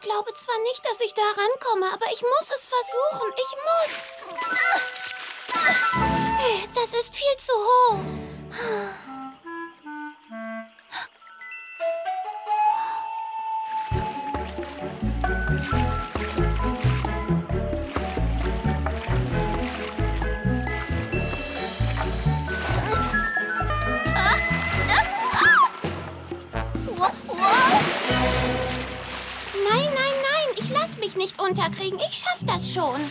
glaube zwar nicht, dass ich da rankomme, aber ich muss es versuchen. Ich muss. Das ist viel zu hoch. Nein, nein, nein, ich lass mich nicht unterkriegen. Ich schaff das schon.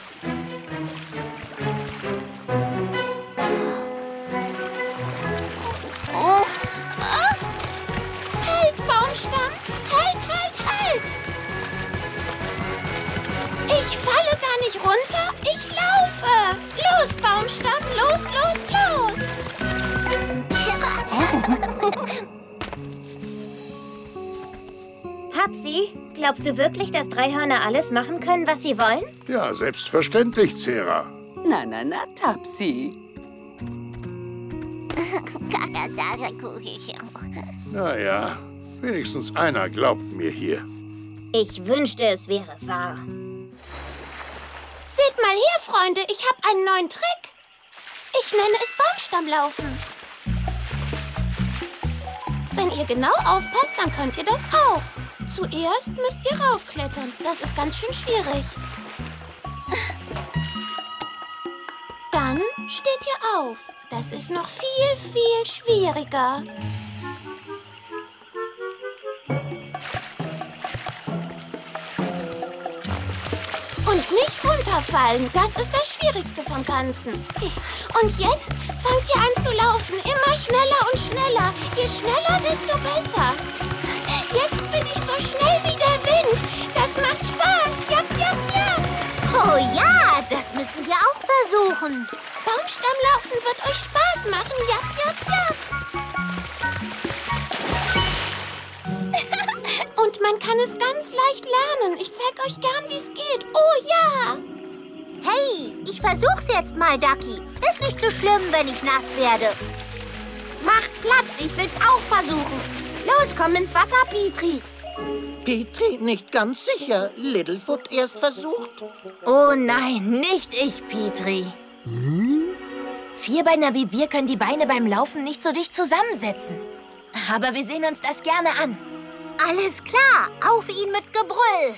Halt, Baumstamm! Halt, halt, halt! Ich falle gar nicht runter, ich laufe! Los, Baumstamm, los, los, los! Hapsi, glaubst du wirklich, dass Dreihörner alles machen können, was sie wollen? Ja, selbstverständlich, Zera. Na, na, na, Tapsi. Naja, wenigstens einer glaubt mir hier. Ich wünschte, es wäre wahr. Seht mal her, Freunde, ich habe einen neuen Trick. Ich nenne es Baumstammlaufen. Wenn ihr genau aufpasst, dann könnt ihr das auch. Zuerst müsst ihr raufklettern. Das ist ganz schön schwierig. Dann steht ihr auf. Das ist noch viel, viel schwieriger. Und nicht runterfallen. Das ist das Schwierigste vom Ganzen. Und jetzt fangt ihr an zu laufen. Immer schneller und schneller. Je schneller, desto besser. Jetzt bin ich so schnell wie der Wind. Das macht Spaß. Japp, japp, japp. Oh ja, das müssen wir auch versuchen. Baumstammlaufen wird euch Spaß machen. Japp, japp, japp. Und man kann es ganz leicht lernen. Ich zeige euch gern, wie es geht. Oh ja! Hey, ich versuch's jetzt mal, Ducky. Ist nicht so schlimm, wenn ich nass werde. Macht Platz, ich will's auch versuchen. Los, komm ins Wasser, Petrie. Petrie, nicht ganz sicher. Littlefoot erst versucht. Oh nein, nicht ich, Petrie. Vierbeiner wie wir können die Beine beim Laufen nicht so dicht zusammensetzen. Aber wir sehen uns das gerne an. Alles klar, auf ihn mit Gebrüll.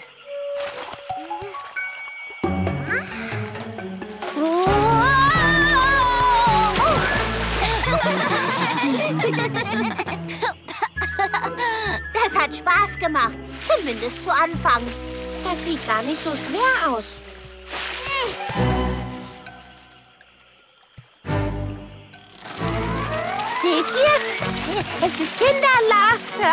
Das hat Spaß gemacht, zumindest zu Anfang. Das sieht gar nicht so schwer aus. Seht ihr? Es ist Kinderla.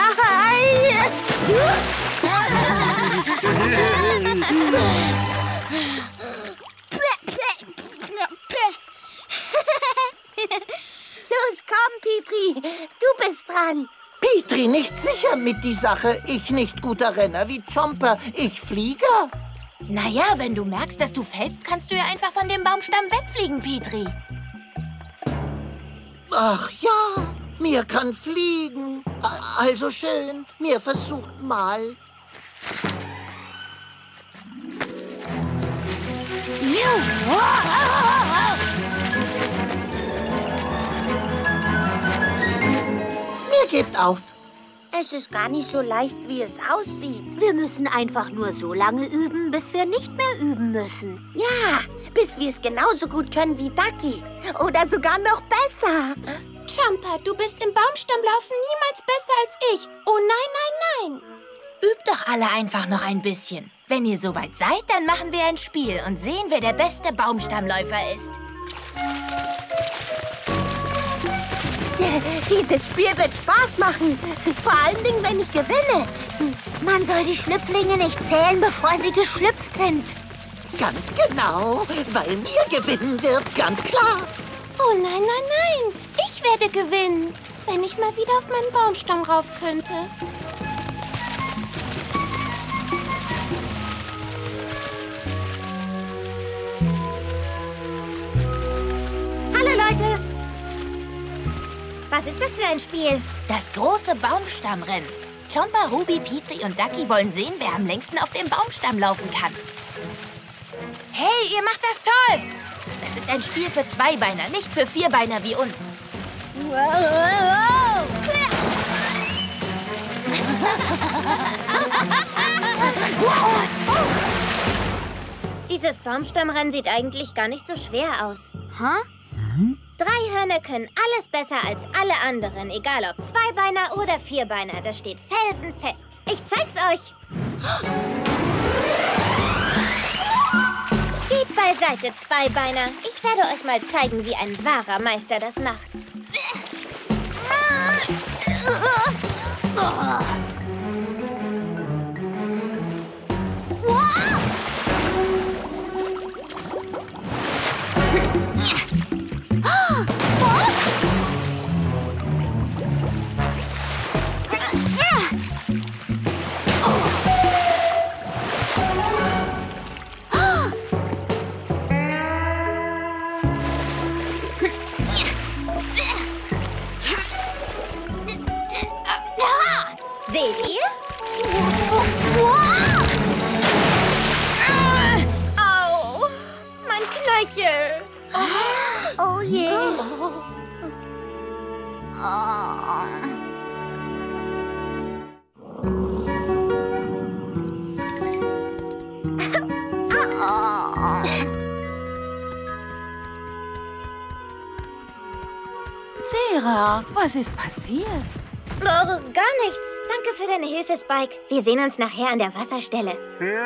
Los, komm, Petrie. Du bist dran. Petrie, nicht sicher mit die Sache. Ich nicht guter Renner wie Chomper. Ich Flieger. Naja, wenn du merkst, dass du fällst, kannst du ja einfach von dem Baumstamm wegfliegen, Petrie. Ach ja, mir kann fliegen. Also schön, mir versucht mal. Mir gebt auf. Es ist gar nicht so leicht, wie es aussieht. Wir müssen einfach nur so lange üben, bis wir nicht mehr üben müssen. Ja, bis wir es genauso gut können wie Ducky. Oder sogar noch besser. Chomper, du bist im Baumstammlaufen niemals besser als ich. Oh nein, nein, nein. Übt doch alle einfach noch ein bisschen. Wenn ihr soweit seid, dann machen wir ein Spiel und sehen, wer der beste Baumstammläufer ist. Dieses Spiel wird Spaß machen. Vor allen Dingen, wenn ich gewinne. Man soll die Schlüpflinge nicht zählen, bevor sie geschlüpft sind. Ganz genau, weil mir gewinnen wird, ganz klar. Oh nein, nein, nein. Ich werde gewinnen, wenn ich mal wieder auf meinen Baumstamm rauf könnte. Hallo, Leute. Was ist das für ein Spiel? Das große Baumstammrennen. Chomper, Ruby, Petrie und Ducky wollen sehen, wer am längsten auf dem Baumstamm laufen kann. Hey, ihr macht das toll! Das ist ein Spiel für Zweibeiner, nicht für Vierbeiner wie uns. Dieses Baumstammrennen sieht eigentlich gar nicht so schwer aus. Hä? Dreihörner können alles besser als alle anderen, egal ob Zweibeiner oder Vierbeiner. Das steht felsenfest. Ich zeig's euch. Geht beiseite, Zweibeiner. Ich werde euch mal zeigen, wie ein wahrer Meister das macht. Seht ihr? Au! Mein Knöchel! Oh je. Zera, was ist passiert? Oh, gar nichts. Danke für deine Hilfe, Spike. Wir sehen uns nachher an der Wasserstelle.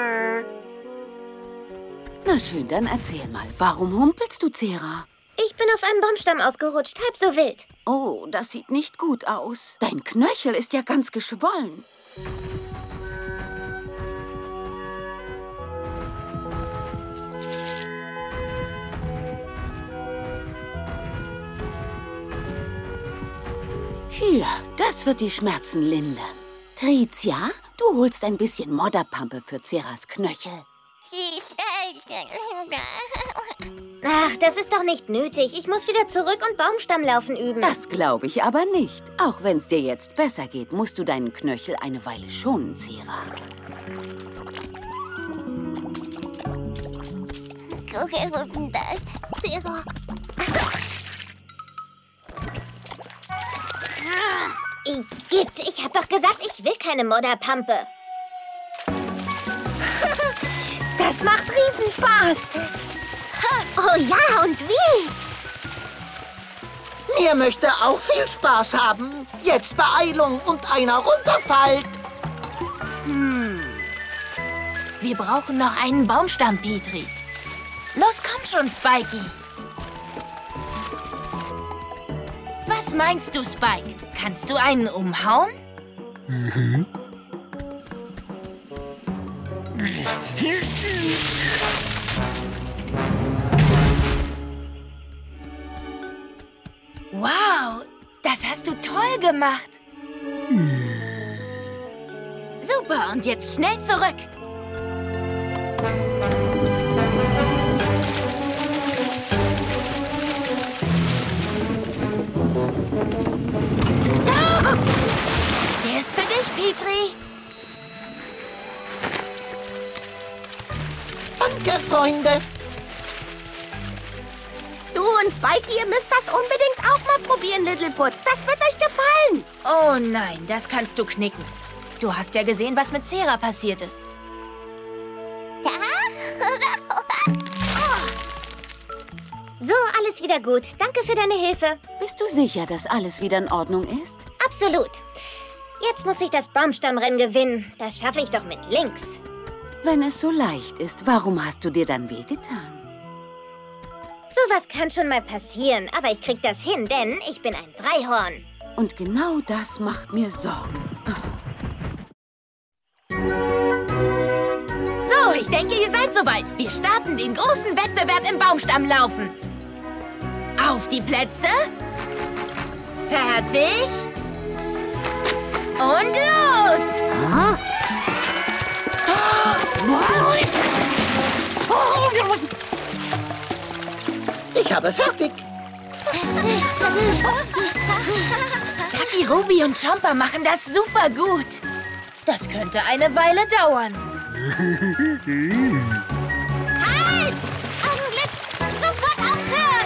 Na schön, dann erzähl mal. Warum humpelst du, Zera? Ich bin auf einem Baumstamm ausgerutscht, halb so wild. Oh, das sieht nicht gut aus. Dein Knöchel ist ja ganz geschwollen. Hier, das wird die Schmerzen lindern. Tricia, du holst ein bisschen Modderpampe für Zeras Knöchel. Ach, das ist doch nicht nötig. Ich muss wieder zurück und Baumstammlaufen üben. Das glaube ich aber nicht. Auch wenn es dir jetzt besser geht, musst du deinen Knöchel eine Weile schonen, Zera. Zera. Igitt, ich hab doch gesagt, ich will keine Modderpampe. Das macht Riesenspaß. Oh ja, und wie? Mir möchte auch viel Spaß haben. Jetzt Beeilung und einer runterfällt. Wir brauchen noch einen Baumstamm, Petrie. Los, komm schon, Spikey. Was meinst du, Spike? Kannst du einen umhauen? Wow, das hast du toll gemacht. Super, und jetzt schnell zurück. Der ist für dich, Petrie. Danke, Freunde. Du und Spikey, ihr müsst das unbedingt auch mal probieren, Littlefoot. Das wird euch gefallen. Oh nein, das kannst du knicken. Du hast ja gesehen, was mit Zera passiert ist. So, alles wieder gut. Danke für deine Hilfe. Bist du sicher, dass alles wieder in Ordnung ist? Absolut. Jetzt muss ich das Baumstammrennen gewinnen. Das schaffe ich doch mit links. Wenn es so leicht ist, warum hast du dir dann wehgetan? Sowas kann schon mal passieren, aber ich krieg das hin, denn ich bin ein Dreihorn. Und genau das macht mir Sorgen. So, ich denke, ihr seid soweit. Wir starten den großen Wettbewerb im Baumstammlaufen. Auf die Plätze. Fertig. Und los! Ich habe fertig. Ducky, Ruby und Chomper machen das super gut. Das könnte eine Weile dauern. Halt! Augenblick! Sofort aufhören!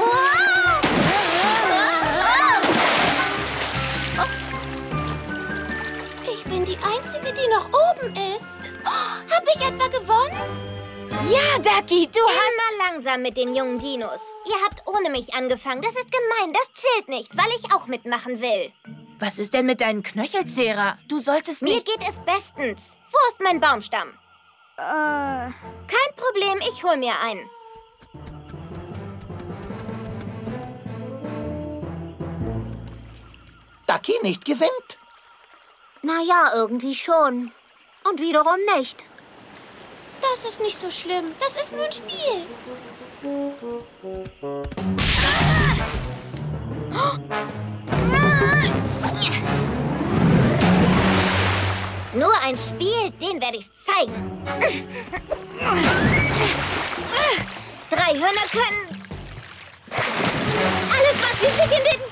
Ich bin die Einzige, die noch oben ist. Habe ich etwa gewonnen? Ja, Ducky, du hast... Immer langsam mit den jungen Dinos. Ihr habt ohne mich angefangen. Das ist gemein, das zählt nicht, weil ich auch mitmachen will. Was ist denn mit deinen Knöcheln, Zera? Du solltest Mir nicht... geht es bestens. Wo ist mein Baumstamm? Kein Problem, ich hol mir einen. Ducky nicht gewinnt. Naja, irgendwie schon. Und wiederum nicht. Das ist nicht so schlimm. Das ist nur ein Spiel. Nur ein Spiel, den werde ich's zeigen. 3 Hörner können alles, was sie sich in den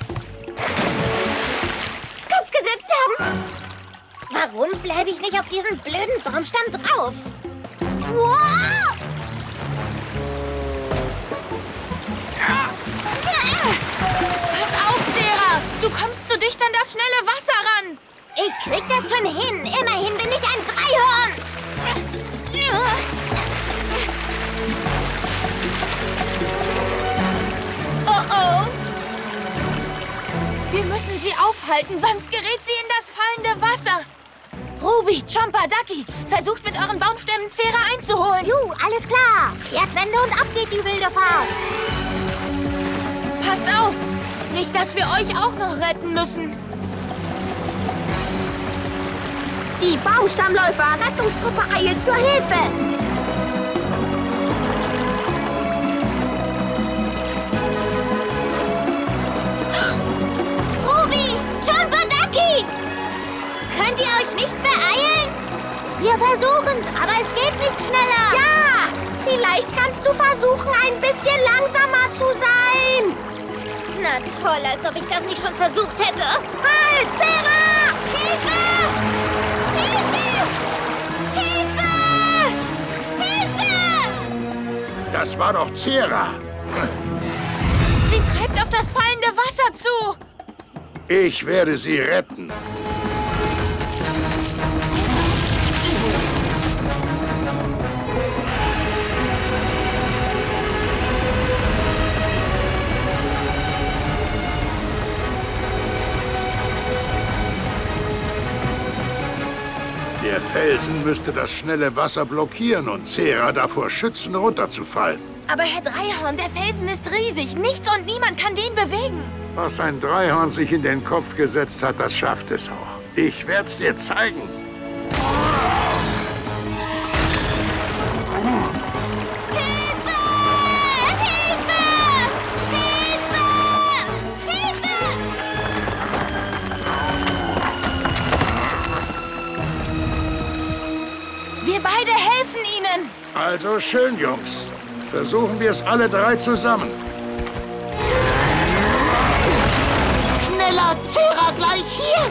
Kopf gesetzt haben. Warum bleibe ich nicht auf diesen blöden Baumstamm drauf? Wow! Pass auf, Zera! Du kommst zu dicht an das schnelle Wasser ran. Ich krieg das schon hin. Immerhin bin ich ein Dreihorn. Oh oh. Wir müssen sie aufhalten, sonst gerät sie in das fallende Wasser. Ruby, Chomper, Ducky, versucht mit euren Baumstämmen Zera einzuholen. Juhu, alles klar. Kehrtwende und ab geht die wilde Fahrt. Passt auf! Nicht, dass wir euch auch noch retten müssen. Die Baumstammläufer, Rettungstruppe eilt zur Hilfe. Ruby, Chomper, Ducky! Könnt ihr euch nicht beeilen? Wir versuchen's, aber es geht nicht schneller. Ja, vielleicht kannst du versuchen, ein bisschen langsamer zu sein. Na toll, als ob ich das nicht schon versucht hätte. Halt, Zera! Hilfe! Hilfe! Hilfe! Hilfe! Das war doch Zera. Sie treibt auf das fallende Wasser zu. Ich werde sie retten. Der Felsen müsste das schnelle Wasser blockieren und Zera davor schützen, runterzufallen. Aber Herr Dreihorn, der Felsen ist riesig. Nichts und niemand kann den bewegen. Was ein Dreihorn sich in den Kopf gesetzt hat, das schafft es auch. Ich werd's dir zeigen. Wir beide helfen Ihnen. Also schön, Jungs. Versuchen wir es alle 3 zusammen. Schneller, Zera, gleich hier.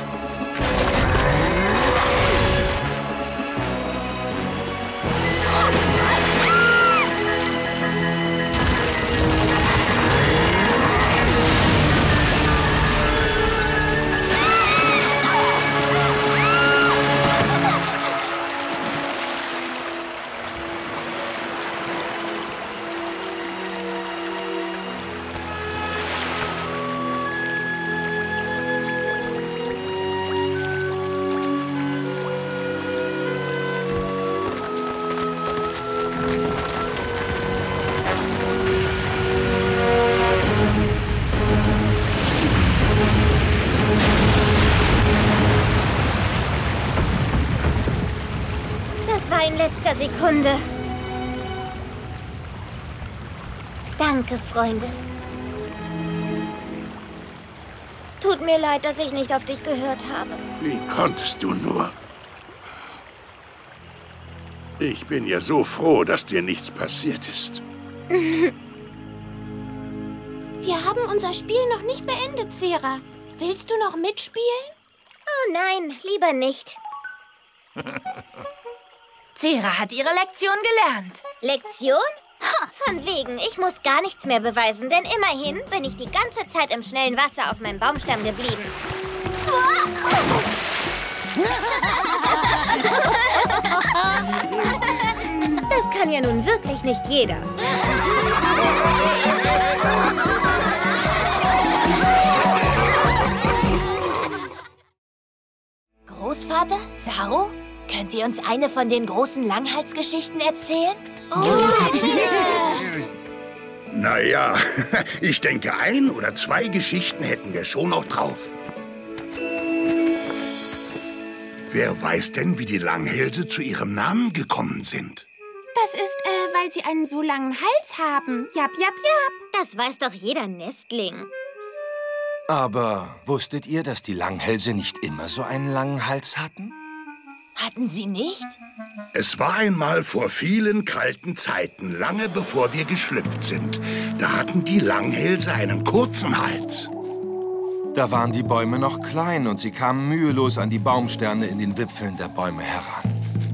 Das war in letzter Sekunde. Danke, Freunde. Tut mir leid, dass ich nicht auf dich gehört habe. Wie konntest du nur? Ich bin ja so froh, dass dir nichts passiert ist. Wir haben unser Spiel noch nicht beendet, Zera. Willst du noch mitspielen? Oh nein, lieber nicht. Zera hat ihre Lektion gelernt. Lektion? Von wegen, ich muss gar nichts mehr beweisen, denn immerhin bin ich die ganze Zeit im schnellen Wasser auf meinem Baumstamm geblieben. Das kann ja nun wirklich nicht jeder. Großvater, Saro, könnt ihr uns eine von den großen Langhalsgeschichten erzählen? Naja, ich denke, 1 oder 2 Geschichten hätten wir schon noch drauf. Wer weiß denn, wie die Langhälse zu ihrem Namen gekommen sind? Das ist, weil sie einen so langen Hals haben. Jap, jap, jap. Das weiß doch jeder Nestling. Aber wusstet ihr, dass die Langhälse nicht immer so einen langen Hals hatten? Hatten sie nicht? Es war einmal vor vielen kalten Zeiten, lange bevor wir geschlüpft sind. Da hatten die Langhälse einen kurzen Hals. Da waren die Bäume noch klein und sie kamen mühelos an die Baumsterne in den Wipfeln der Bäume heran.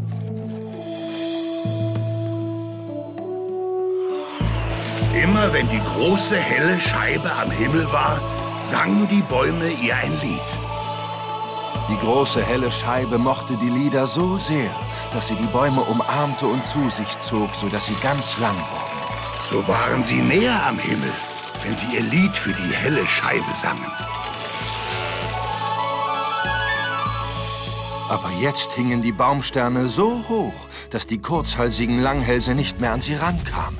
Immer wenn die große, helle Scheibe am Himmel war, sangen die Bäume ihr ein Lied. Die große, helle Scheibe mochte die Lieder so sehr, dass sie die Bäume umarmte und zu sich zog, sodass sie ganz lang wurden. So waren sie näher am Himmel, wenn sie ihr Lied für die helle Scheibe sangen. Aber jetzt hingen die Baumsterne so hoch, dass die kurzhalsigen Langhälse nicht mehr an sie rankamen.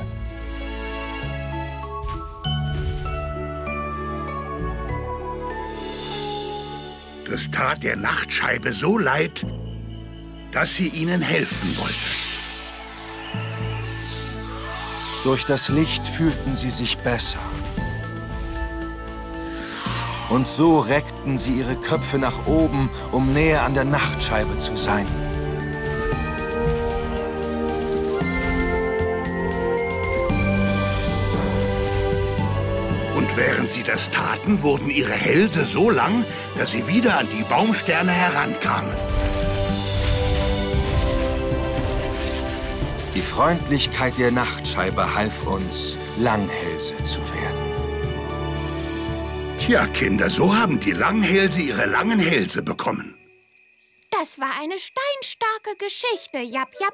Das tat der Nachtscheibe so leid, dass sie ihnen helfen wollte. Durch das Licht fühlten sie sich besser. Und so reckten sie ihre Köpfe nach oben, um näher an der Nachtscheibe zu sein. Und während sie das taten, wurden ihre Hälse so lang, dass sie wieder an die Baumsterne herankamen. Die Freundlichkeit der Nachtscheibe half uns, Langhälse zu werden. Tja, Kinder, so haben die Langhälse ihre langen Hälse bekommen. Das war eine steinstarke Geschichte. Jap, jap,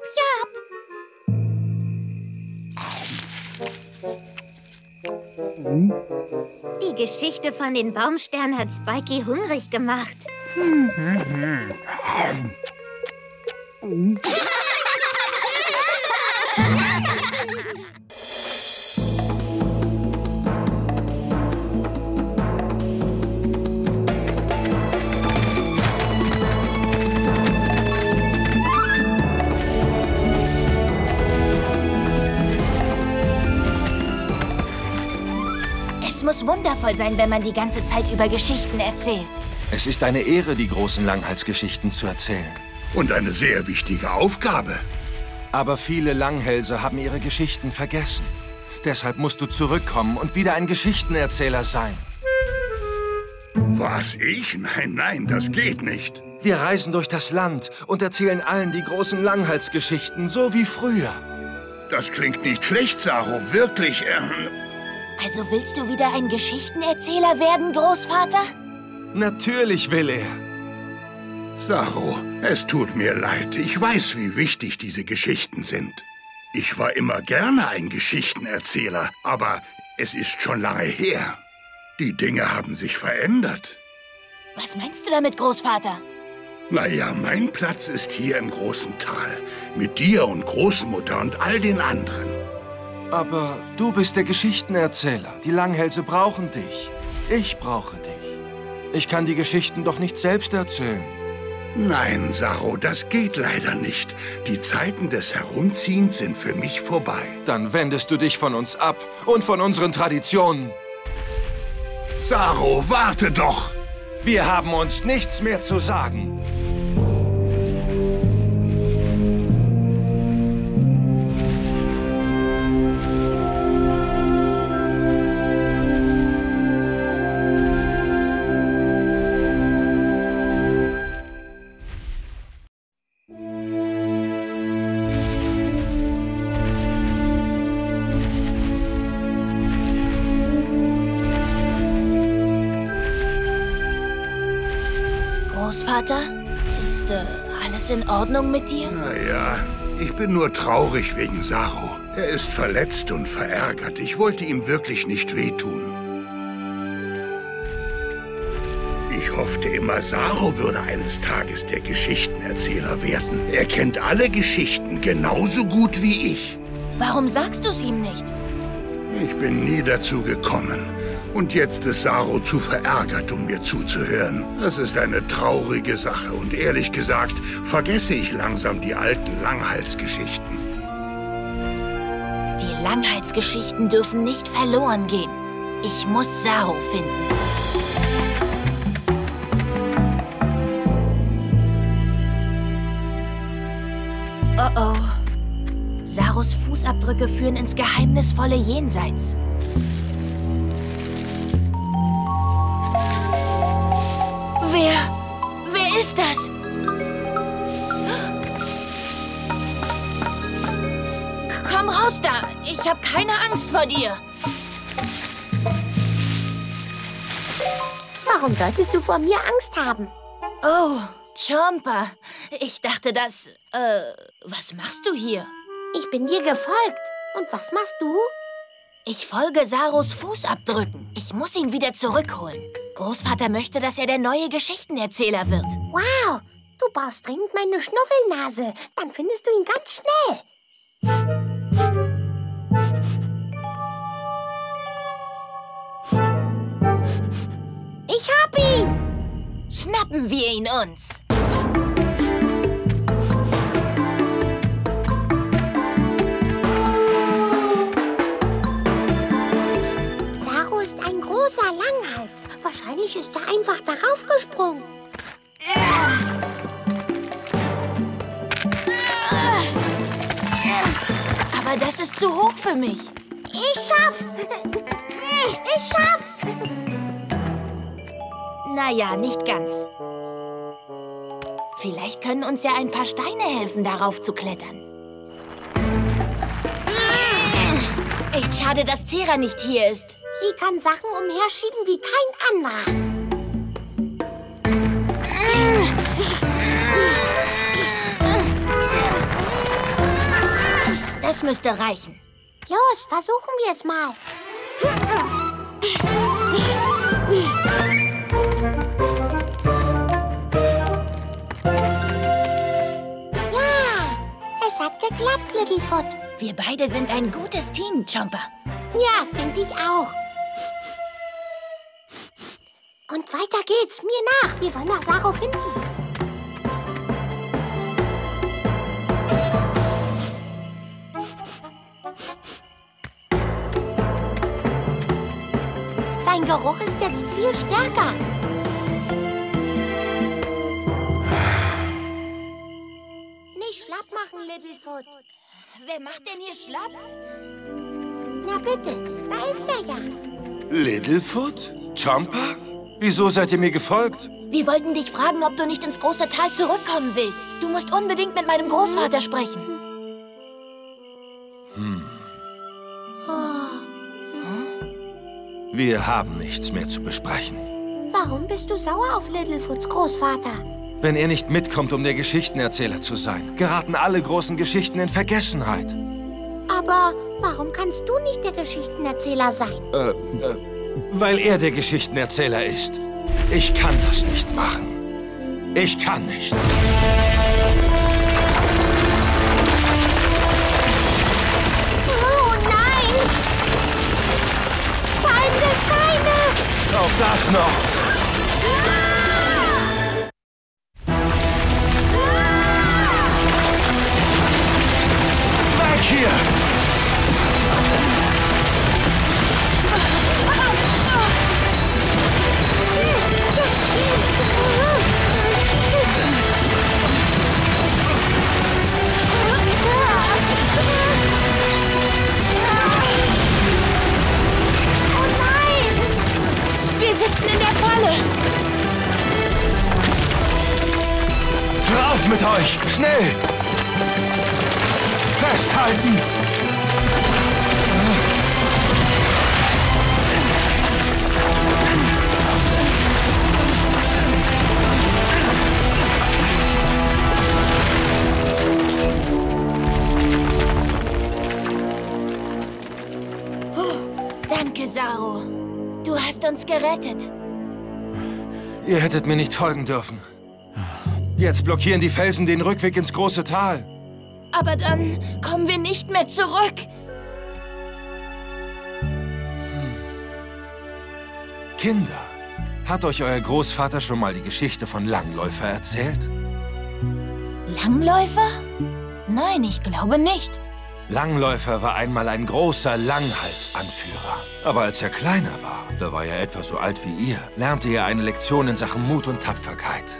jap. Die Geschichte von den Baumsternen hat Spikey hungrig gemacht. Es muss wundervoll sein, wenn man die ganze Zeit über Geschichten erzählt. Es ist eine Ehre, die großen Langhalsgeschichten zu erzählen. Und eine sehr wichtige Aufgabe. Aber viele Langhälse haben ihre Geschichten vergessen. Deshalb musst du zurückkommen und wieder ein Geschichtenerzähler sein. Was, ich? Nein, nein, das geht nicht. Wir reisen durch das Land und erzählen allen die großen Langhalsgeschichten, so wie früher. Das klingt nicht schlecht, Saro, wirklich. Also willst du wieder ein Geschichtenerzähler werden, Großvater? Natürlich will er. Saro, es tut mir leid. Ich weiß, wie wichtig diese Geschichten sind. Ich war immer gerne ein Geschichtenerzähler, aber es ist schon lange her. Die Dinge haben sich verändert. Was meinst du damit, Großvater? Naja, mein Platz ist hier im großen Tal. Mit dir und Großmutter und all den anderen. Aber du bist der Geschichtenerzähler. Die Langhälse brauchen dich. Ich brauche dich. Ich kann die Geschichten doch nicht selbst erzählen. Nein, Saro, das geht leider nicht. Die Zeiten des Herumziehens sind für mich vorbei. Dann wendest du dich von uns ab und von unseren Traditionen. Saro, warte doch! Wir haben uns nichts mehr zu sagen. Großvater? Ist alles in Ordnung mit dir? Naja, ich bin nur traurig wegen Saru. Er ist verletzt und verärgert. Ich wollte ihm wirklich nicht wehtun. Ich hoffte immer, Saru würde eines Tages der Geschichtenerzähler werden. Er kennt alle Geschichten genauso gut wie ich. Warum sagst du es ihm nicht? Ich bin nie dazu gekommen. Und jetzt ist Saru zu verärgert, um mir zuzuhören. Das ist eine traurige Sache. Und ehrlich gesagt, vergesse ich langsam die alten Langhalsgeschichten. Die Langhalsgeschichten dürfen nicht verloren gehen. Ich muss Saru finden. Oh oh. Sarus Fußabdrücke führen ins geheimnisvolle Jenseits. Wer ist das? Komm raus da! Ich habe keine Angst vor dir. Warum solltest du vor mir Angst haben? Oh, Chomper. Ich dachte, was machst du hier? Ich bin dir gefolgt. Und was machst du? Ich folge Sarus Fußabdrücken. Ich muss ihn wieder zurückholen. Großvater möchte, dass er der neue Geschichtenerzähler wird. Wow, du brauchst dringend meine Schnuffelnase. Dann findest du ihn ganz schnell. Ich hab ihn! Schnappen wir ihn uns! Saru ist ein großer Langhals. Wahrscheinlich ist er einfach darauf gesprungen. Aber das ist zu hoch für mich. Ich schaff's! Ich schaff's! Naja, nicht ganz. Vielleicht können uns ja ein paar Steine helfen, darauf zu klettern. Echt schade, dass Zera nicht hier ist. Sie kann Sachen umherschieben wie kein anderer. Das müsste reichen. Los, versuchen wir es mal. Ja, es hat geklappt, Littlefoot. Wir beide sind ein gutes Team, Chomper. Ja, finde ich auch. Und weiter geht's, mir nach. Wir wollen nach Saru finden. Dein Geruch ist jetzt viel stärker. Nicht schlapp machen, Littlefoot. Wer macht denn hier schlapp? Na bitte, da ist er ja. Littlefoot? Chomper? Wieso seid ihr mir gefolgt? Wir wollten dich fragen, ob du nicht ins große Tal zurückkommen willst. Du musst unbedingt mit meinem Großvater sprechen. Wir haben nichts mehr zu besprechen. Warum bist du sauer auf Littlefoots Großvater? Wenn er nicht mitkommt, um der Geschichtenerzähler zu sein, geraten alle großen Geschichten in Vergessenheit. Aber warum kannst du nicht der Geschichtenerzähler sein? Weil er der Geschichtenerzähler ist. Ich kann das nicht machen. Ich kann nicht. Oh nein! Fallende Steine! Auch das noch. Weg hier! Sitzen in der Falle. Rauf mit euch! Schnell! Festhalten! hast uns gerettet. Ihr hättet mir nicht folgen dürfen. Jetzt blockieren die Felsen den Rückweg ins große Tal. Aber dann kommen wir nicht mehr zurück. Kinder, hat euch euer Großvater schon mal die Geschichte von Langläufer erzählt? Langläufer? Nein, ich glaube nicht. Langläufer war einmal ein großer Langhalsanführer. Aber als er kleiner war, da war er etwa so alt wie ihr, lernte er eine Lektion in Sachen Mut und Tapferkeit.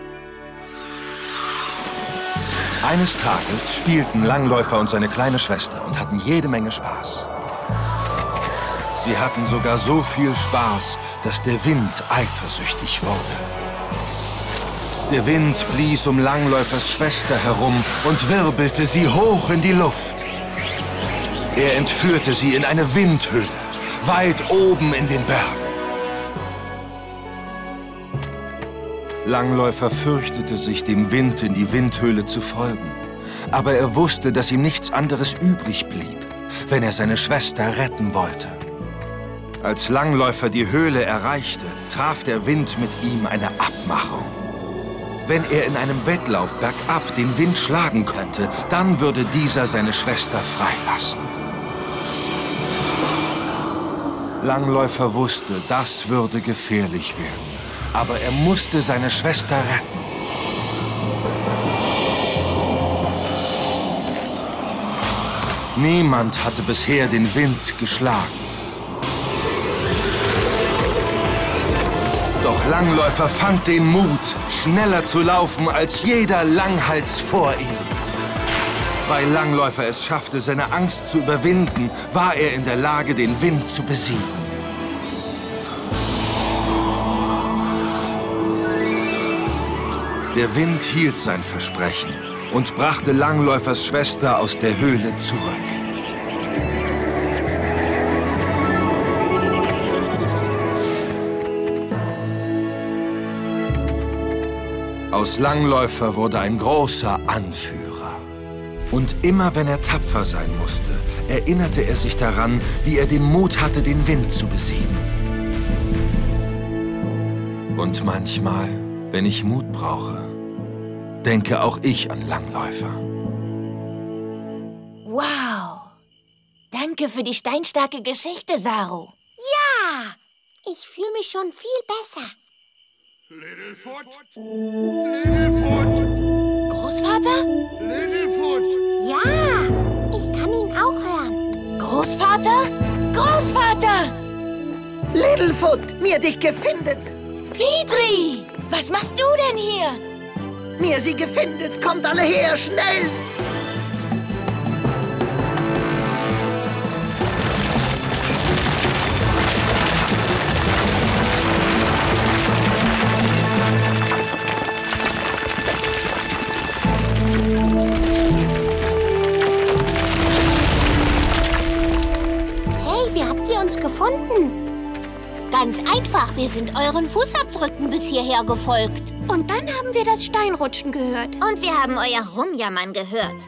Eines Tages spielten Langläufer und seine kleine Schwester und hatten jede Menge Spaß. Sie hatten sogar so viel Spaß, dass der Wind eifersüchtig wurde. Der Wind blies um Langläufers Schwester herum und wirbelte sie hoch in die Luft. Er entführte sie in eine Windhöhle, weit oben in den Bergen. Langläufer fürchtete sich, dem Wind in die Windhöhle zu folgen. Aber er wusste, dass ihm nichts anderes übrig blieb, wenn er seine Schwester retten wollte. Als Langläufer die Höhle erreichte, traf der Wind mit ihm eine Abmachung. Wenn er in einem Wettlauf bergab den Wind schlagen könnte, dann würde dieser seine Schwester freilassen. Langläufer wusste, das würde gefährlich werden. Aber er musste seine Schwester retten. Niemand hatte bisher den Wind geschlagen. Doch Langläufer fand den Mut, schneller zu laufen als jeder Langhals vor ihm. Weil Langläufer es schaffte, seine Angst zu überwinden, war er in der Lage, den Wind zu besiegen. Der Wind hielt sein Versprechen und brachte Langläufers Schwester aus der Höhle zurück. Aus Langläufer wurde ein großer Anführer. Und immer wenn er tapfer sein musste, erinnerte er sich daran, wie er den Mut hatte, den Wind zu besiegen. Und manchmal, wenn ich Mut brauche, denke auch ich an Langläufer. Wow! Danke für die steinstarke Geschichte, Saru. Ja, ich fühle mich schon viel besser. Littlefoot? Littlefoot? Großvater? Littlefoot? Ja, ich kann ihn auch hören. Großvater? Großvater! Littlefoot, mir dich gefindet. Petri! Was machst du denn hier? Mir sie gefindet. Kommt alle her, schnell! Hey, wie habt ihr uns gefunden? Ganz einfach, wir sind euren Fußabdrücken bis hierher gefolgt. Und dann haben wir das Steinrutschen gehört. Und wir haben euer Rumjammern gehört.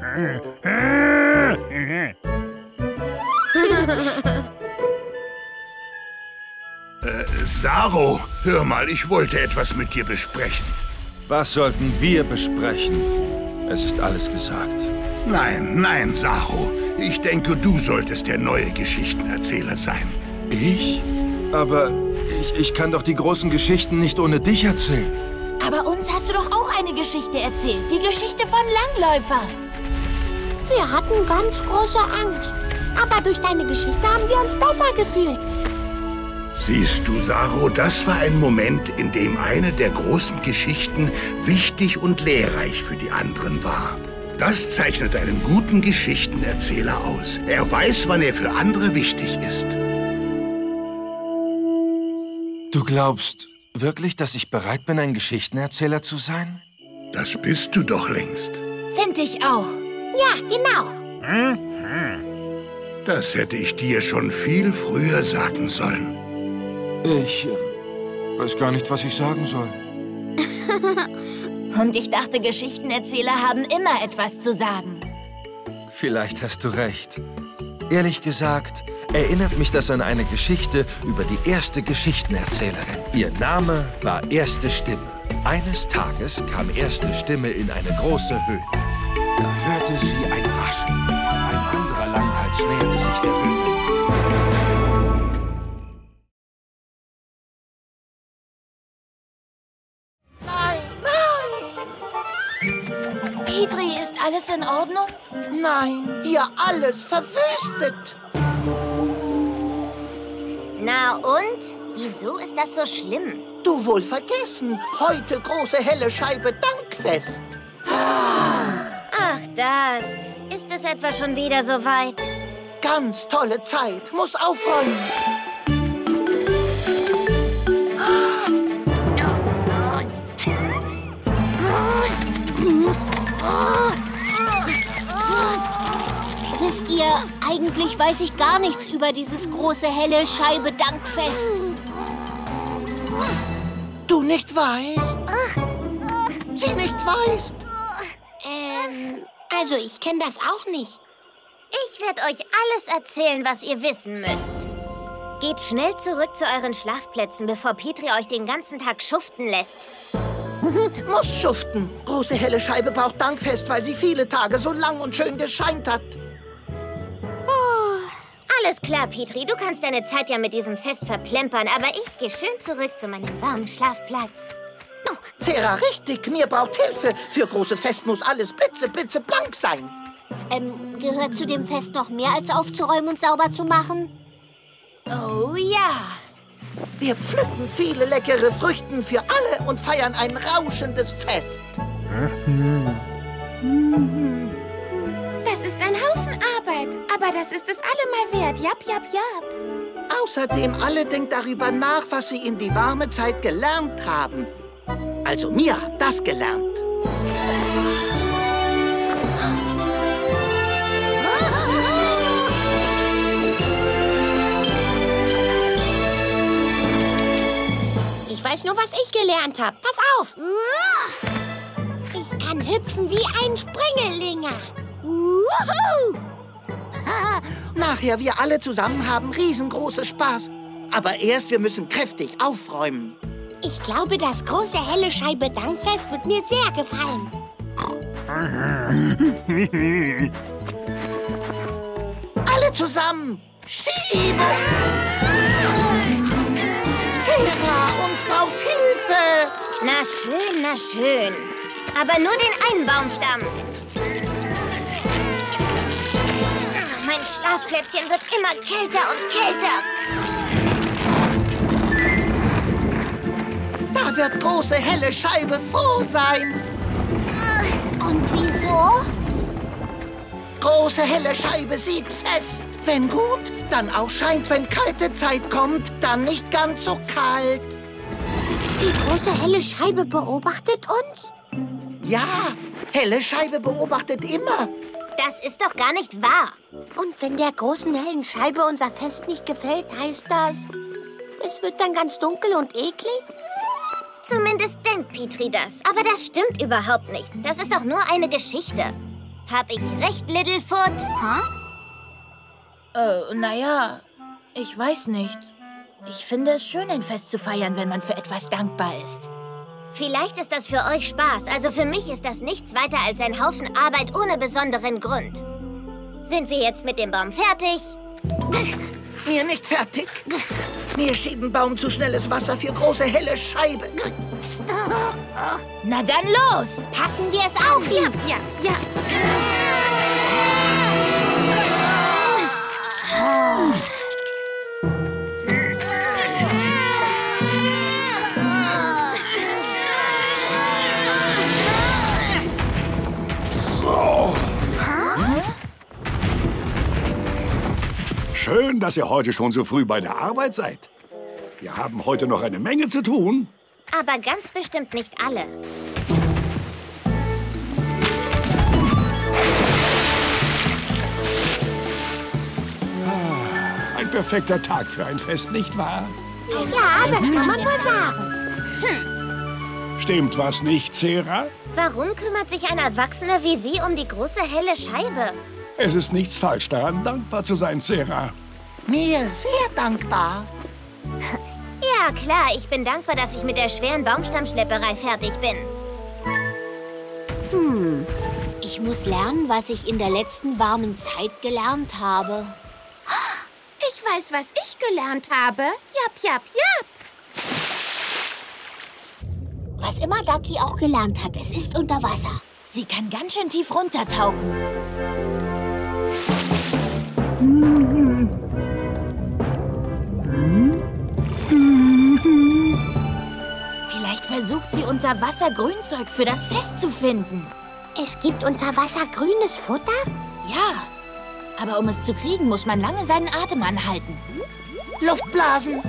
Saru, hör mal, ich wollte etwas mit dir besprechen. Was sollten wir besprechen? Es ist alles gesagt. Nein, nein, Saru. Ich denke, du solltest der neue Geschichtenerzähler sein. Ich? Aber ich kann doch die großen Geschichten nicht ohne dich erzählen. Aber uns hast du doch auch eine Geschichte erzählt. Die Geschichte von Langläufer. Wir hatten ganz große Angst. Aber durch deine Geschichte haben wir uns besser gefühlt. Siehst du, Saru, das war ein Moment, in dem eine der großen Geschichten wichtig und lehrreich für die anderen war. Das zeichnet einen guten Geschichtenerzähler aus. Er weiß, wann er für andere wichtig ist. Du glaubst wirklich, dass ich bereit bin, ein Geschichtenerzähler zu sein? Das bist du doch längst. Finde ich auch. Ja, genau. Das hätte ich dir schon viel früher sagen sollen. Ich weiß gar nicht, was ich sagen soll. Und ich dachte, Geschichtenerzähler haben immer etwas zu sagen. Vielleicht hast du recht. Ehrlich gesagt, erinnert mich das an eine Geschichte über die erste Geschichtenerzählerin. Ihr Name war Erste Stimme. Eines Tages kam Erste Stimme in eine große Höhle. Da hörte sie ein Rascheln. Ein anderer Langhals näherte sich der Höhle. Petri, ist alles in Ordnung? Nein, hier alles verwüstet. Na und? Wieso ist das so schlimm? Du wohl vergessen, heute große helle Scheibe Dankfest. Ach, das. Ist es etwa schon wieder so weit? Ganz tolle Zeit, muss aufräumen. Wisst ihr, eigentlich weiß ich gar nichts über dieses große helle Scheibe Dankfest. Du nicht weißt? Sie nicht weißt? Also ich kenne das auch nicht. Ich werde euch alles erzählen, was ihr wissen müsst. Geht schnell zurück zu euren Schlafplätzen, bevor Petri euch den ganzen Tag schuften lässt. Muss schuften. Große helle Scheibe braucht Dankfest, weil sie viele Tage so lang und schön gescheint hat. Alles klar, Petri, du kannst deine Zeit ja mit diesem Fest verplempern, aber ich gehe schön zurück zu meinem warmen Schlafplatz. Oh, Zera, richtig, mir braucht Hilfe. Für große Fest muss alles blitzeblank sein. Gehört zu dem Fest noch mehr als aufzuräumen und sauber zu machen? Oh ja. Wir pflücken viele leckere Früchte für alle und feiern ein rauschendes Fest. Das ist ein Haufen Arbeit, aber das ist es allemal wert. Jap, jap, jap. Außerdem, alle denkt darüber nach, was sie in die warme Zeit gelernt haben. Also Mia hat das gelernt. Ich weiß nur, was ich gelernt habe. Pass auf. Ich kann hüpfen wie ein Springelinger. Nachher wir alle zusammen haben riesengroße Spaß. Aber erst, wir müssen kräftig aufräumen. Ich glaube, das große helle Scheibe Dankfest wird mir sehr gefallen. Alle zusammen. Schiebung! Zera, uns braucht Hilfe. Na schön, na schön. Aber nur den einen Baumstamm. Mein Schlafplätzchen wird immer kälter und kälter. Da wird große helle Scheibe froh sein. Und wieso? Große helle Scheibe sieht fest. Wenn gut, dann auch scheint, wenn kalte Zeit kommt, dann nicht ganz so kalt. Die große helle Scheibe beobachtet uns? Ja, helle Scheibe beobachtet immer. Das ist doch gar nicht wahr. Und wenn der großen hellen Scheibe unser Fest nicht gefällt, heißt das, es wird dann ganz dunkel und eklig? Zumindest denkt Petri das. Aber das stimmt überhaupt nicht. Das ist doch nur eine Geschichte. Hab ich recht, Littlefoot? Naja, ich weiß nicht. Ich finde es schön, ein Fest zu feiern, wenn man für etwas dankbar ist. Vielleicht ist das für euch Spaß. Also für mich ist das nichts weiter als ein Haufen Arbeit ohne besonderen Grund. Sind wir jetzt mit dem Baum fertig? Wir nicht fertig. Wir schieben Baum zu schnelles Wasser für große helle Scheibe. Na dann los! Packen wir es auf. Ja, ja. Schön, dass ihr heute schon so früh bei der Arbeit seid. Wir haben heute noch eine Menge zu tun. Aber ganz bestimmt nicht alle. Ein perfekter Tag für ein Fest, nicht wahr? Ja, das kann man wohl sagen. Stimmt was nicht, Zera? Warum kümmert sich ein Erwachsener wie Sie um die große helle Scheibe? Es ist nichts falsch daran, dankbar zu sein, Zera. Mir sehr dankbar. Ja, klar, ich bin dankbar, dass ich mit der schweren Baumstammschlepperei fertig bin. Ich muss lernen, was ich in der letzten warmen Zeit gelernt habe. Ich weiß, was ich gelernt habe. Jap, jap, jap. Was immer Ducky auch gelernt hat, es ist unter Wasser. Sie kann ganz schön tief runtertauchen. Vielleicht versucht sie unter Wasser Grünzeug für das Fest zu finden. Es gibt unter Wasser grünes Futter? Ja, aber um es zu kriegen, muss man lange seinen Atem anhalten. Luftblasen.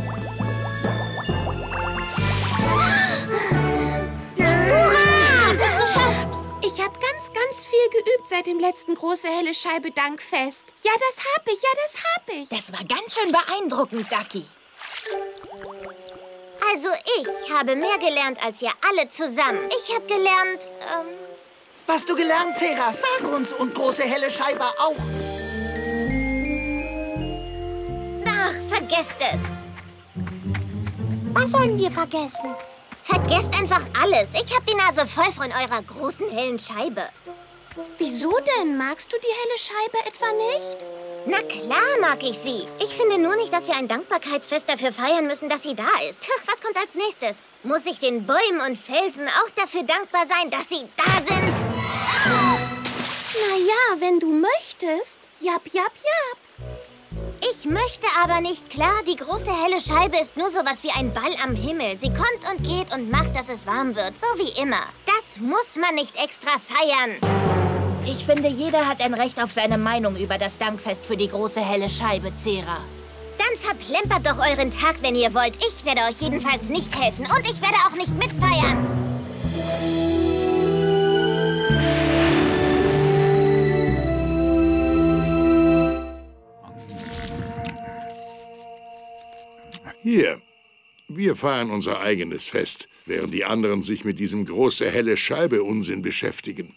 Hurra! Das geschafft! Ich habe ganz viel geübt seit dem letzten große helle Scheibe Dankfest. Ja, das hab ich, ja, das hab ich. Das war ganz schön beeindruckend, Ducky. Also ich habe mehr gelernt als ihr alle zusammen. Ich habe gelernt, Was du gelernt, Zera, sag uns und große helle Scheibe auch. ach, vergesst es. Was sollen wir vergessen? Vergesst einfach alles. Ich habe die Nase voll von eurer großen hellen Scheibe. Wieso denn? Magst du die helle Scheibe etwa nicht? Na klar mag ich sie. Ich finde nur nicht, dass wir ein Dankbarkeitsfest dafür feiern müssen, dass sie da ist. Was kommt als nächstes? Muss ich den Bäumen und Felsen auch dafür dankbar sein, dass sie da sind? Na ja, wenn du möchtest. Jap, jap, jap. Ich möchte aber nicht, klar. Die große helle Scheibe ist nur sowas wie ein Ball am Himmel. Sie kommt und geht und macht, dass es warm wird, so wie immer. Das muss man nicht extra feiern. Ich finde, jeder hat ein Recht auf seine Meinung über das Dankfest für die große helle Scheibe, Zera. Dann verplempert doch euren Tag, wenn ihr wollt. Ich werde euch jedenfalls nicht helfen und ich werde auch nicht mitfeiern. Hier, wir feiern unser eigenes Fest, während die anderen sich mit diesem große helle Scheibe Unsinn beschäftigen.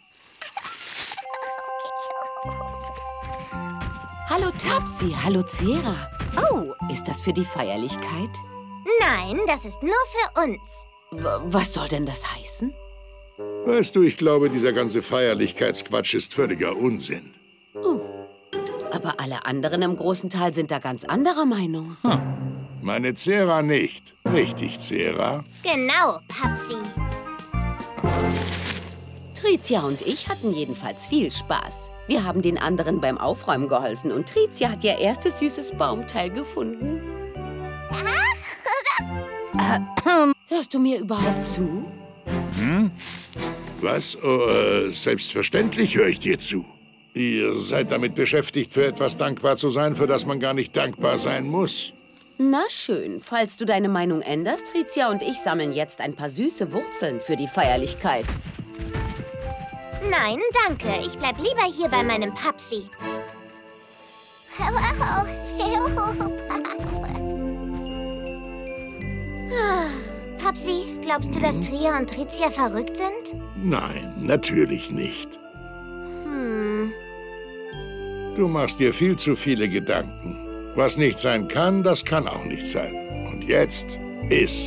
Hallo Tapsi, hallo Zera. Oh, ist das für die Feierlichkeit? Nein, das ist nur für uns. Was soll denn das heißen? Weißt du, ich glaube, dieser ganze Feierlichkeitsquatsch ist völliger Unsinn. Aber alle anderen im großen Tal sind da ganz anderer Meinung. Meine Zera nicht. Richtig, Zera? Genau, Papsi. Trizia und ich hatten jedenfalls viel Spaß. Wir haben den anderen beim Aufräumen geholfen und Trizia hat ihr erstes süßes Baumteil gefunden. Hörst du mir überhaupt zu? Was? Selbstverständlich höre ich dir zu. Ihr seid damit beschäftigt, für etwas dankbar zu sein, für das man gar nicht dankbar sein muss. Na schön, falls du deine Meinung änderst, Trizia und ich sammeln jetzt ein paar süße Wurzeln für die Feierlichkeit. Nein, danke. Ich bleib lieber hier bei meinem Papsi. Papsi, glaubst du, dass Tria und Trizia verrückt sind? Nein, natürlich nicht. Du machst dir viel zu viele Gedanken. Was nicht sein kann, das kann auch nicht sein. Und jetzt iss.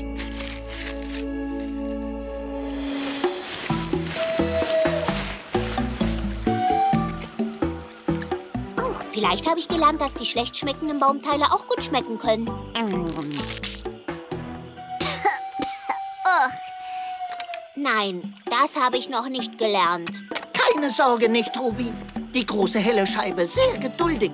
Oh, vielleicht habe ich gelernt, dass die schlecht schmeckenden Baumteile auch gut schmecken können. Nein, das habe ich noch nicht gelernt. Keine Sorge nicht, Ruby. Die große helle Scheibe sehr geduldig.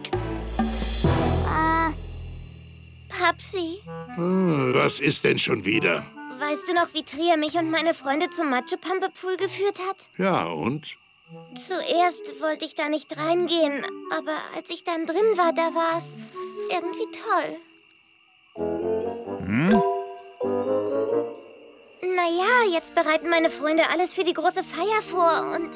Papsi, Was ist denn schon wieder? weißt du noch, wie Tria mich und meine Freunde zum Matschepampe-Pfuhl geführt hat? Ja, und? Zuerst wollte ich da nicht reingehen, aber als ich dann drin war, da war es irgendwie toll. Naja, jetzt bereiten meine Freunde alles für die große Feier vor und...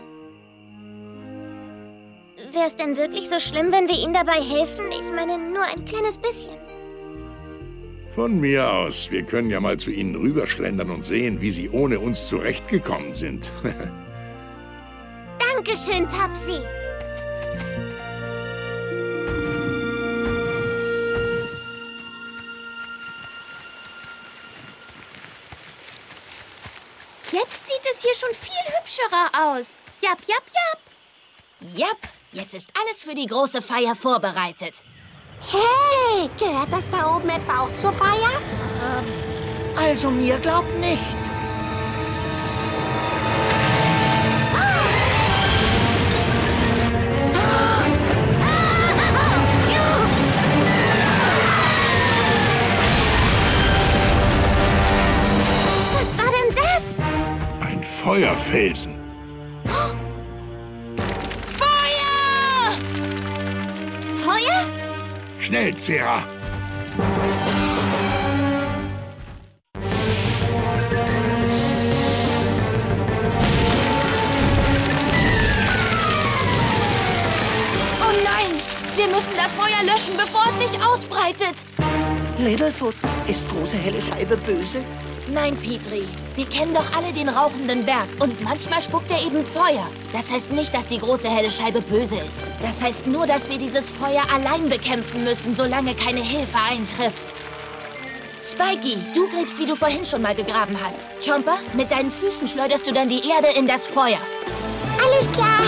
Wäre es denn wirklich so schlimm, wenn wir ihnen dabei helfen? Ich meine, nur ein kleines bisschen. Von mir aus. Wir können ja mal zu ihnen rüberschlendern und sehen, wie sie ohne uns zurechtgekommen sind. Dankeschön, Papsi. hier schon viel hübscherer aus. Jap, jap, jap. Jap, jetzt ist alles für die große Feier vorbereitet. Hey, gehört das da oben etwa auch zur Feier? Also mir glaubt nicht. Was war denn das? Ein Feuerfelsen. Feuer! Feuer? Schnell, Zera. Oh nein! Wir müssen das Feuer löschen, bevor es sich ausbreitet. Littlefoot, ist große helle Scheibe böse? Nein, Petrie. Wir kennen doch alle den rauchenden Berg. Und manchmal spuckt er eben Feuer. Das heißt nicht, dass die große helle Scheibe böse ist. Das heißt nur, dass wir dieses Feuer allein bekämpfen müssen, solange keine Hilfe eintrifft. Spikey, du gräbst, wie du vorhin schon mal gegraben hast. Chomper, mit deinen Füßen schleuderst du dann die Erde in das Feuer. Alles klar.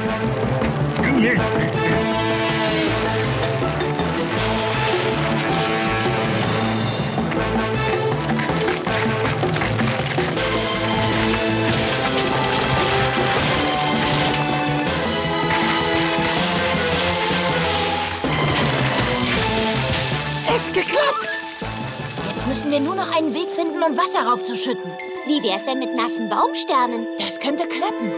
Es geklappt. Jetzt müssen wir nur noch einen Weg finden, um Wasser raufzuschütten. Wie wär's denn mit nassen Baumsternen? Das könnte klappen.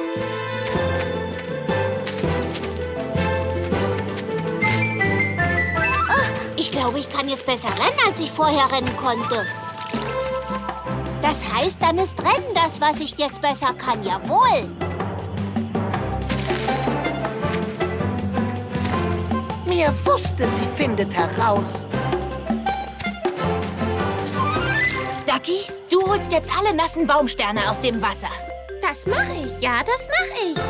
Ich glaube, ich kann jetzt besser rennen, als ich vorher rennen konnte. Das heißt, dann ist Rennen das, was ich jetzt besser kann. Jawohl. Mir wusste, sie findet heraus. Ducky, du holst jetzt alle nassen Baumsterne aus dem Wasser. Das mache ich, ja, das mache ich.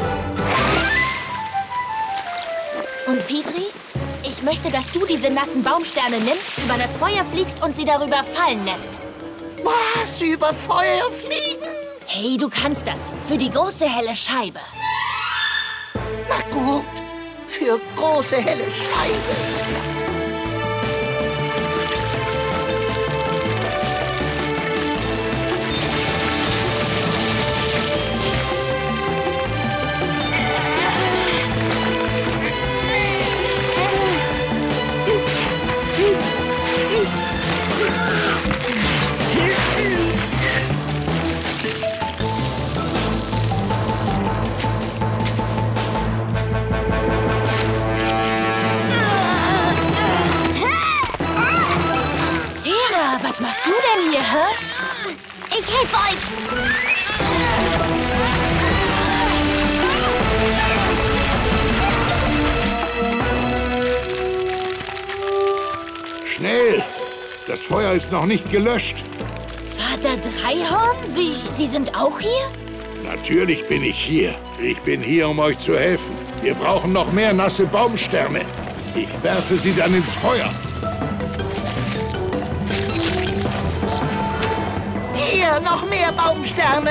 Und Petrie, ich möchte, dass du diese nassen Baumsterne nimmst, über das Feuer fliegst und sie darüber fallen lässt. Was? Über Feuer fliegen? Hey, du kannst das. Für die große helle Scheibe. Na gut, für große helle Scheibe. Was machst du denn hier, hä? Ich helfe euch. Schnell! Das Feuer ist noch nicht gelöscht. Vater Dreihorn? Sie sind auch hier? Natürlich bin ich hier. Ich bin hier, um euch zu helfen. Wir brauchen noch mehr nasse Baumsterne. Ich werfe sie dann ins Feuer. Hier, noch mehr Baumsterne.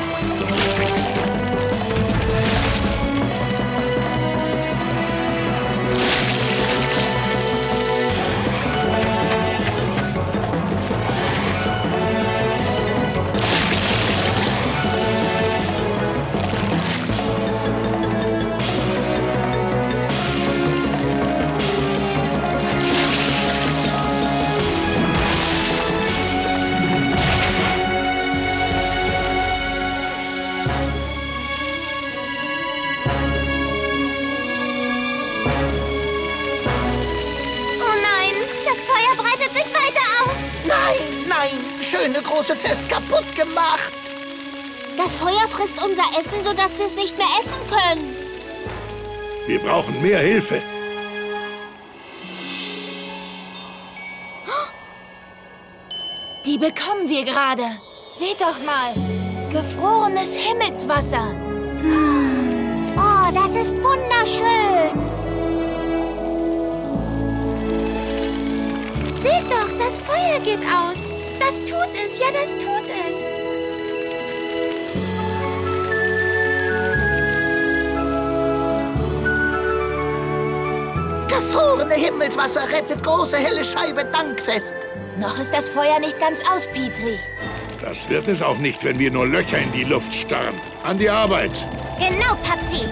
Schöne große Fest kaputt gemacht. Das Feuer frisst unser Essen, sodass wir es nicht mehr essen können. Wir brauchen mehr Hilfe. Die bekommen wir gerade. Seht doch mal. Gefrorenes Himmelswasser. Oh, das ist wunderschön. Seht doch, das Feuer geht aus. Das tut es, ja, das tut es. Gefrorene Himmelswasser rettet große helle Scheibe dankfest. Noch ist das Feuer nicht ganz aus, Petrie. Das wird es auch nicht, wenn wir nur Löcher in die Luft starren. An die Arbeit! Genau, Papsi.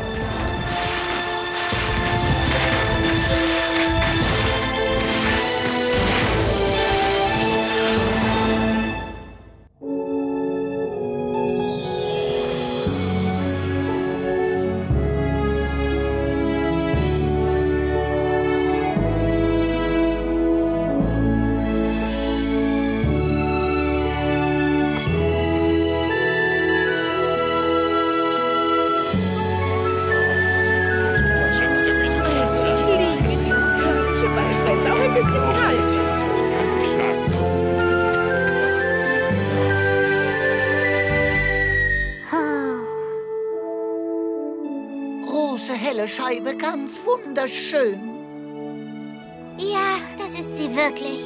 Große helle Scheibe, ganz wunderschön. Ja, das ist sie wirklich.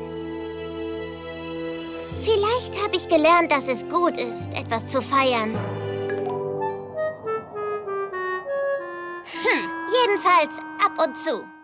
Vielleicht habe ich gelernt, dass es gut ist, etwas zu feiern. Jedenfalls ab und zu.